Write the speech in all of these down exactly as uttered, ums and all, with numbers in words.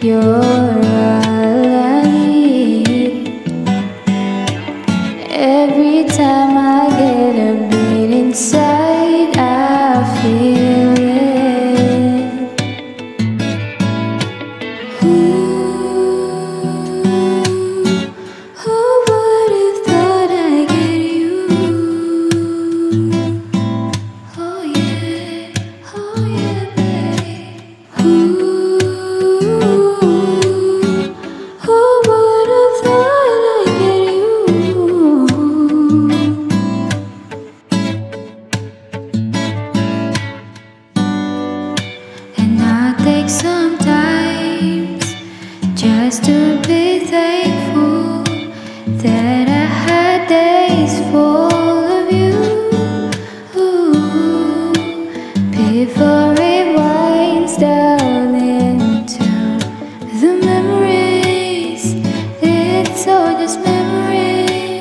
You're all I need. Every time I get a beat inside, I feel it. Ooh, who would have thought I'd get you? Oh yeah, oh yeah, babe. Ooh. Sometimes just to be thankful that I had days full of you. Ooh, before it winds down into the memories, it's all just memories.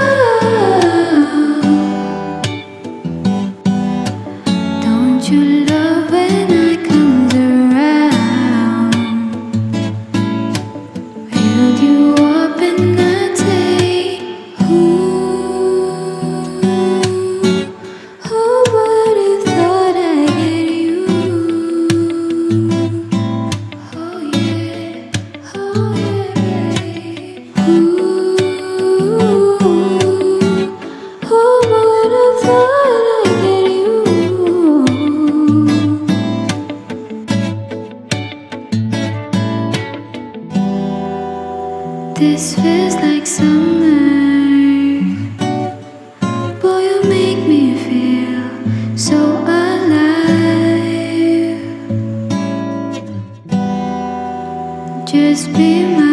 Oh, don't you love when I come around? Build you up in a day. Ooh, who would have thought I'd get you? Oh yeah, oh yeah, babe. Ooh, who would have thought I'd get you? This feels like summer. Boy, you make me feel so alive. Just be my